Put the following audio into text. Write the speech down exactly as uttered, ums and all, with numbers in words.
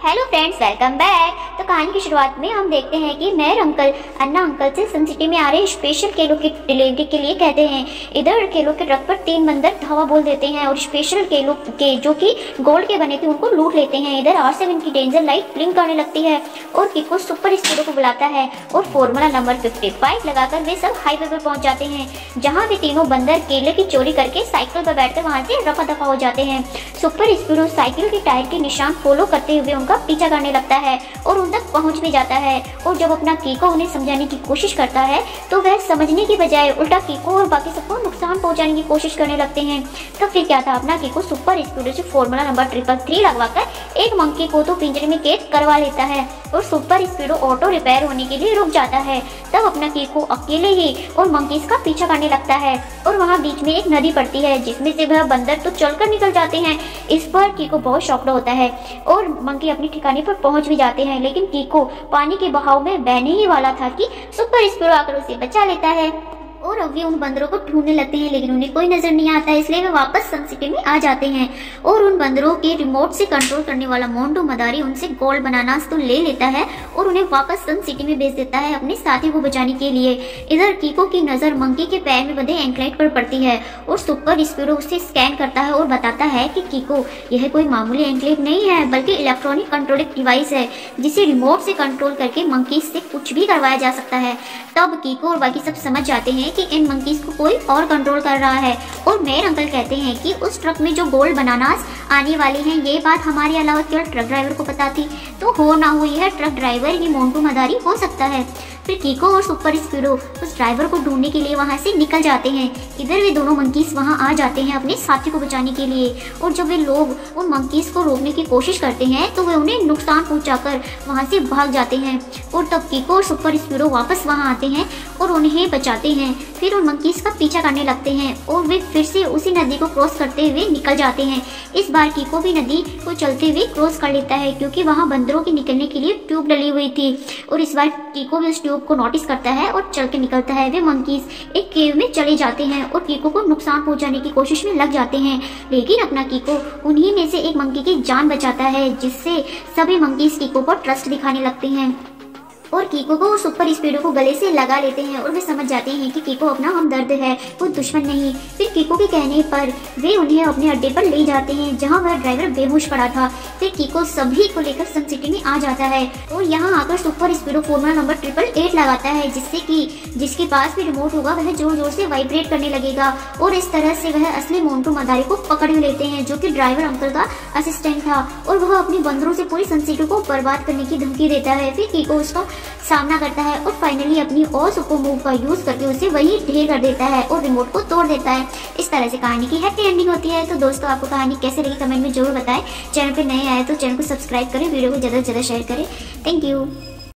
Hello friends, welcome back. तो कहानी की शुरुआत में हम देखते हैं कि मेयर अंकल अन्ना अंकल से सन सिटी में आ रहे स्पेशल केलों की डिलीवरी के लिए कहते हैं। इधर केलों के ट्रक पर तीन बंदर धावा बोल देते हैं और स्पेशल केलों के जो कि गोल्ड के बने थे उनको लूट लेते हैं। इधर आर सेवन की डेंजर लाइट ब्लिंक करने लगती है और किको सुपर स्पीडो को बुलाता है और फॉर्मूला नंबर फिफ्टी फाइव लगाकर वे सब हाईवे पर पहुंच जाते हैं, जहाँ वे तीनों बंदर केले की चोरी करके साइकिल पर बैठकर वहां से रफा दफा हो जाते हैं। सुपर स्पीडो साइकिल के टायर के निशान फॉलो करते हुए उनका पीछा करने लगता है और उन तक पहुंच भी जाता है। और जब अपना कीको उन्हें समझाने की कोशिश करता है तो वह समझने की बजाय उल्टा कीको और बाकी सबको नुकसान पहुंचाने की कोशिश करने लगते हैं। तो फिर क्या था, अपना कीको सुपर स्पीडो से फॉर्मूला नंबर ट्रिपल थ्री लगवाकर एक मंकी को तो पिंजरे में कैद करवा लेता है और सुपर स्पीडो ऑटो रिपेयर होने के लिए रुक जाता है। तब अपना कीको अकेले ही और मंकीज का पीछा करने लगता है और वहाँ बीच में एक नदी पड़ती है जिसमें से वह बंदर तो चलकर निकल जाते हैं। इस पर कीको बहुत शॉक्ड होता है और मंकी अपनी ठिकाने पर पहुंच भी जाते हैं, लेकिन कीको पानी के बहाव में बहने ही वाला था कि सुपर स्पीडो आकर उसे बचा लेता है और अब वे उन बंदरों को ढूंढने लगते हैं, लेकिन उन्हें कोई नजर नहीं आता, इसलिए वे वापस सन सिटी में आ जाते हैं। और उन बंदरों के रिमोट से कंट्रोल करने वाला मोंटू मदारी उनसे गोल्ड बनाना तो ले लेता है और उन्हें वापस सन सिटी में भेज देता है अपने साथी को बचाने के लिए। इधर कीको की नजर मंकी के पैर में बंधे एंकलेट पर पड़ती है और सुपर स्पीडो उसे स्कैन करता है और बताता है कि कीको, यह कोई मामूली एंकलेट नहीं है बल्कि इलेक्ट्रॉनिक कंट्रोलिंग डिवाइस है जिसे रिमोट से कंट्रोल करके मंकी से कुछ भी करवाया जा सकता है। तब कीको और बाकी सब समझ जाते हैं कि इन मंकीज को कोई और कंट्रोल कर रहा है और मेयर अंकल कहते हैं कि उस ट्रक में जो गोल्ड बनानास आने वाले हैं ये बात हमारे अलावा केवल ट्रक ड्राइवर को पता थी, तो हो ना हो यह ट्रक ड्राइवर ही मोंटू मदारी हो सकता है। फिर कीको और सुपर स्पीडो उस ड्राइवर को ढूंढने के लिए वहां से निकल जाते हैं। इधर वे दोनों मंकीज वहां आ जाते हैं अपने साथी को बचाने के लिए और जब वे लोग उन मंकीज को रोकने की कोशिश करते हैं तो वे उन्हें नुकसान पहुंचाकर वहां से भाग जाते हैं। और तब कीको और सुपर स्पीडो वापस वहां आते हैं और उन्हें बचाते हैं। फिर उन मंकीज का पीछा करने लगते हैं और वे फिर से उसी नदी को क्रॉस करते हुए निकल जाते हैं। इस बार कीको भी नदी को चलते हुए क्रॉस कर लेता है क्योंकि वहाँ बंदरों के निकलने के लिए ट्यूब डली हुई थी और इस बार कीको भी उस ट्यूब को नोटिस करता है और चल के निकलता है। वे मंकीज एक केव में चले जाते हैं और कीको को नुकसान पहुंचाने की कोशिश में लग जाते हैं, लेकिन अपना कीको उन्हीं में से एक मंकी की जान बचाता है जिससे सभी मंकीज कीको पर ट्रस्ट दिखाने लगते हैं और कीको को और सुपर स्पीडो को गले से लगा लेते हैं और वे समझ जाते हैं कि कीको अपना हमदर्द है, वो दुश्मन नहीं। फिर कीको के कहने पर वे उन्हें अपने अड्डे पर ले जाते हैं जहां वह ड्राइवर बेहोश पड़ा था। फिर कीको सभी को लेकर सन सिटी में आ जाता है और यहाँ आकर Super Speedo formula number triple eight लगाता है जिससे कि जिसके पास भी रिमोट होगा वह जोर जोर से वाइब्रेट करने लगेगा और इस तरह से वह असली मोंटू मदारी को पकड़ भी लेते हैं जो कि ड्राइवर अंकल का असिस्टेंट था और वह अपनी बंदरों से पूरी सन सिटी को बर्बाद करने की धमकी देता है। फिर कीको उसका सामना करता है और फाइनली अपनी और सुपर मूव का यूज करके उसे वही ढेर कर देता है और रिमोट को तोड़ देता है। इस तरह से कहानी की हैप्पी एंडिंग होती है। तो दोस्तों, आपको कहानी कैसे लगी कमेंट में जरूर बताएं। चैनल पे नए आए तो चैनल को सब्सक्राइब करें, वीडियो को ज़्यादा से ज़्यादा शेयर करें। Thank you.